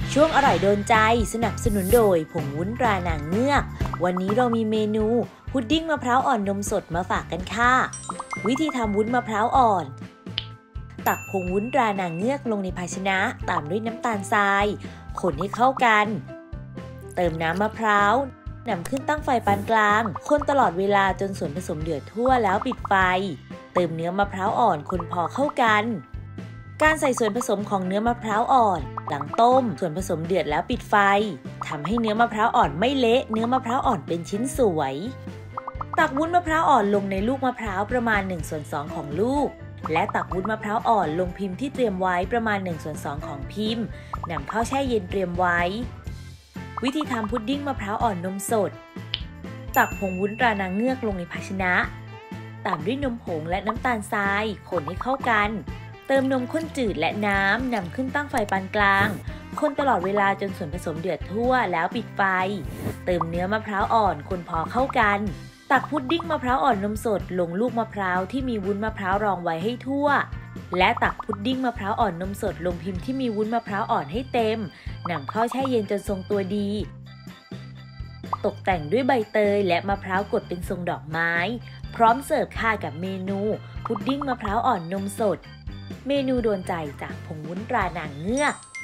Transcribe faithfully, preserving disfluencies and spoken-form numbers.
ช่วงอร่อยโดนใจสนับสนุนโดยผงวุ้นตรานางเงือกวันนี้เรามีเมนูพุดดิ้งมะพร้าวอ่อนนมสดมาฝากกันค่ะวิธีทำวุ้นมะพร้าวอ่อนตักผงวุ้นตรานางเงือกลงในภาชนะตามด้วยน้ำตาลทรายคนให้เข้ากันเติมน้ำมะพร้าวนำขึ้นตั้งไฟปานกลางคนตลอดเวลาจนส่วนผสมเดือดทั่วแล้วปิดไฟเติมเนื้อมะพร้าวอ่อนคนพอเข้ากันการใส่ส่วนผสมของเนื้อมะพร้าวอ่อนหลังต้มส่วนผสมเดือดแล้วปิดไฟทำให้เนื้อมะพร้าวอ่อนไม่เละเนื้อมะพร้าวอ่อนเป็นชิ้นสวยตักวุ้นมะพร้าวอ่อนลงในลูกมะพร้าวประมาณหนึ่งส่วนสองของลูกและตักวุ้นมะพร้าวอ่อนลงพิมพ์ที่เตรียมไว้ประมาณหนึ่งส่วนสองของพิมพ์นำเข้าแช่เย็นเตรียมไว้วิธีทำพุดดิ้งมะพร้าวอ่อนนมสดตักผงวุ้นตรานางเงือกลงในภาชนะตามด้วยนมผงและน้ำตาลทรายคนให้เข้ากันเติมนมข้นจืดและน้ำนำขึ้นตั้งไฟปานกลางคนตลอดเวลาจนส่วนผสมเดือดทั่วแล้วปิดไฟเติมเนื้อมะพร้าวอ่อนคนพอเข้ากันตักพุดดิ้งมะพร้าวอ่อนนมสดลงลูกมะพร้าวที่มีวุ้นมะพร้าวรองไว้ให้ทั่วและตักพุดดิ้งมะพร้าวอ่อนนมสดลงพิมพ์ที่มีวุ้นมะพร้าวอ่อนให้เต็มนำเข้าแช่เย็นจนทรงตัวดีตกแต่งด้วยใบเตยและมะพร้าวกดเป็นทรงดอกไม้พร้อมเสิร์ฟค่ะกับเมนูพุดดิ้งมะพร้าวอ่อนนมสดเมนูโดนใจจากผงวุ้นตรานางเงือก